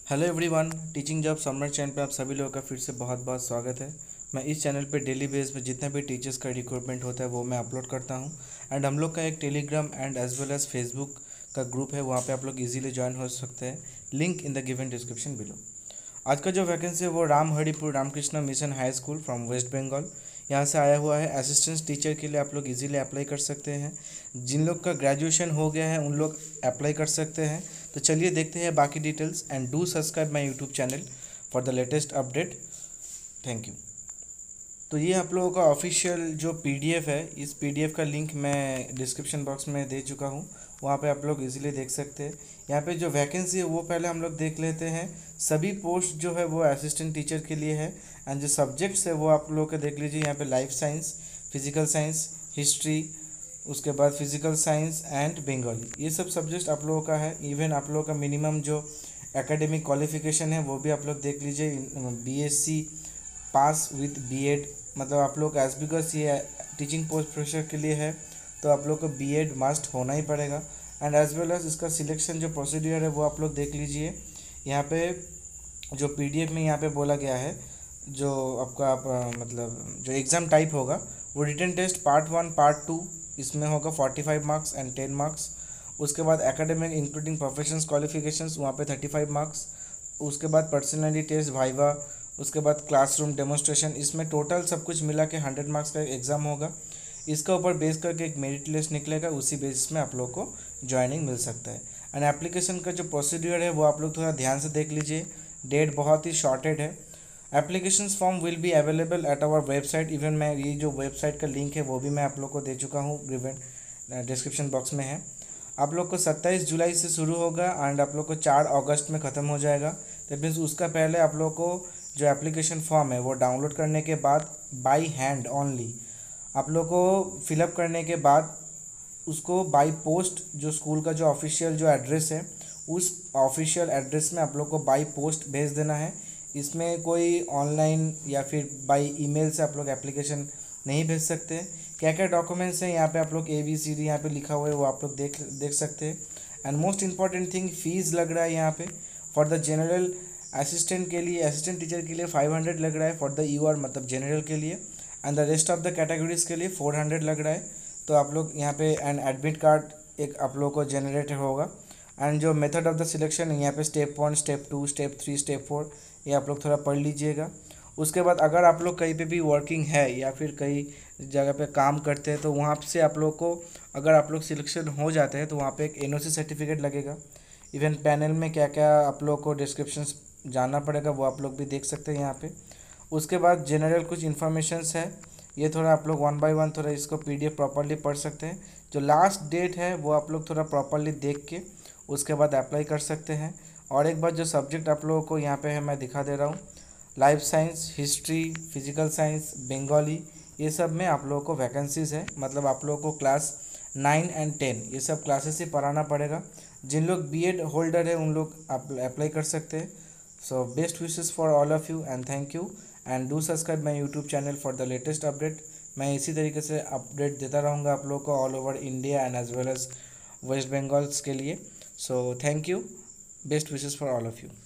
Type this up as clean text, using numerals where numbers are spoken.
Hello everyone, teaching job Samar channel पे आप सभी लोगों का फिर से बहुत बहुत स्वागत है। मैं इस चैनल पे डेली बेस पे जितना भी टीचर्स का रिक्रूटमेंट होता है वो मैं अपलोड करता हूँ। एंड हम लोग का एक Telegram and as well as Facebook का ग्रुप है, वहाँ पे आप लोग इजीली ज्वाइन हो सकते हैं। Link in the given description below. आज का जो वैकेंसी है वो Ramharipur Ramakrishna Mission High School from West Bengal यहाँ से आया हुआ है। असिस्टेंट टीचर के लिए आप लोग इजीली अप्लाई कर सकते हैं। जिन लोग का ग्रेजुएशन हो गया है उन लोग अप्लाई कर सकते हैं। तो चलिए देखते हैं बाकी details and do subscribe my YouTube channel for the latest update. Thank you. तो ये आप लोगों का ऑफिशियल जो पीडीएफ है, इस पीडीएफ का लिंक मैं डिस्क्रिप्शन बॉक्स में दे चुका हूँ। वहाँ पे आप लोग इजीली देख सकते हैं। यहाँ पे जो वैकेंसी है वो पहले हम लोग देख लेते हैं। सभी पोस्ट जो है वो असिस्टेंट टीचर के लिए है। एंड जो सब्जेक्ट्स है वो आप लोग के देख लीजिए। यहाँ पे life science, physical science, history, उसके बाद फिजिकल साइंस एंड बंगाली, ये सब सब्जेक्ट आप लोगों का है। इवन आप लोगों का मिनिमम जो एकेडमिक क्वालिफिकेशन है वो भी आप लोग देख लीजिए। बीएससी पास विद बीएड, मतलब आप लोग एज बिकॉज ये टीचिंग पोस्ट प्रोफेसर के लिए है तो आप लोग को बीएड मस्ट होना ही पड़ेगा। एंड एज वेल एज इसका सिलेक्शन जो प्रोसीड्यूर है वो आप लोग देख लीजिए। यहाँ पे जो पीडीएफ में यहाँ पे बोला गया है, जो आपका मतलब जो एग्ज़ाम टाइप होगा वो रिटन टेस्ट पार्ट 1 पार्ट 2, इसमें होगा 45 मार्क्स एंड 10 मार्क्स। उसके बाद एकेडमिक इंक्लूडिंग प्रोफेशंस क्वालिफिकेशंस, वहाँ पे 35 मार्क्स। उसके बाद पर्सनैलिटी टेस्ट, वाइवा, उसके बाद क्लासरूम डेमोन्स्ट्रेशन, इसमें टोटल सब कुछ मिला के 100 मार्क्स का एग्ज़ाम होगा। इसका ऊपर बेस करके एक मेरिट लिस्ट निकलेगा, उसी बेसिस में आप लोग को ज्वाइनिंग मिल सकता है। एंड एप्लीकेशन का जो प्रोसीड्यूर है वो आप लोग थोड़ा ध्यान से देख लीजिए। डेट बहुत ही शॉर्टेड है। Application form will be available at our website. Even मैं ये जो वेबसाइट का लिंक है वो भी मैं आप लोग को दे चुका हूँ, गिवन डिस्क्रिप्शन बॉक्स में है। आप लोग को 27 जुलाई से शुरू होगा एंड आप लोग को 4 अगस्त में ख़त्म हो जाएगा। दैट मीन्स उसका पहले आप लोग को जो एप्लीकेशन फॉर्म है वो डाउनलोड करने के बाद बाई हैंड ओनली आप लोग को फिलअप करने के बाद उसको बाई पोस्ट जो स्कूल का जो ऑफिशियल जो एड्रेस है उस ऑफिशियल एड्रेस में आप लोग को बाई पोस्ट भेज देना है। इसमें कोई ऑनलाइन या फिर बाई ईमेल से आप लोग एप्लीकेशन नहीं भेज सकते। क्या क्या डॉक्यूमेंट्स हैं यहाँ पे आप लोग ABCD यहाँ पे लिखा हुआ है वो आप लोग देख सकते हैं। And most important thing, fees लग रहा है यहाँ पे फॉर द जनरल असिस्टेंट के लिए, असिस्टेंट टीचर के लिए 500 लग रहा है फॉर द यूआर मतलब जनरल के लिए। And the rest of the categories के लिए 400 लग रहा है। तो आप लोग यहाँ पे एंड एडमिट कार्ड एक आप लोग को जनरेट होगा। एंड जो मेथड ऑफ द सिलेक्शन है यहाँ पे स्टेप 1, स्टेप 2, स्टेप 3, स्टेप 4, ये आप लोग थोड़ा पढ़ लीजिएगा। उसके बाद अगर आप लोग कहीं पे भी वर्किंग है या फिर कहीं जगह पे काम करते हैं तो वहाँ से आप लोग को, अगर आप लोग सिलेक्शन हो जाते हैं तो वहाँ पे एक NOC सर्टिफिकेट लगेगा। इवन पैनल में क्या क्या आप लोग को डिस्क्रिप्शन जानना पड़ेगा वो आप लोग भी देख सकते हैं यहाँ पे। उसके बाद जनरल कुछ इन्फॉर्मेशंस है, ये थोड़ा आप लोग 1 बाय 1 थोड़ा इसको PDF प्रॉपरली पढ़ सकते हैं। जो लास्ट डेट है वो आप लोग थोड़ा प्रॉपरली देख के उसके बाद अप्लाई कर सकते हैं। और एक बार जो सब्जेक्ट आप लोगों को यहाँ पे है मैं दिखा दे रहा हूँ, life science, history, physical science, Bengali, ये सब में आप लोगों को वैकेंसीज़ है। मतलब आप लोगों को क्लास 9 एंड 10 ये सब क्लासेस ही पढ़ाना पड़ेगा। जिन लोग बीएड होल्डर है उन लोग आप अप्लाई कर सकते हैं। So best wishes for all of you and thank you. And do subscribe my YouTube channel for the latest update. मैं इसी तरीके से अपडेट देता रहूँगा आप लोगों को all over India and as well as West Bengals के लिए। So thank you, best wishes for all of you.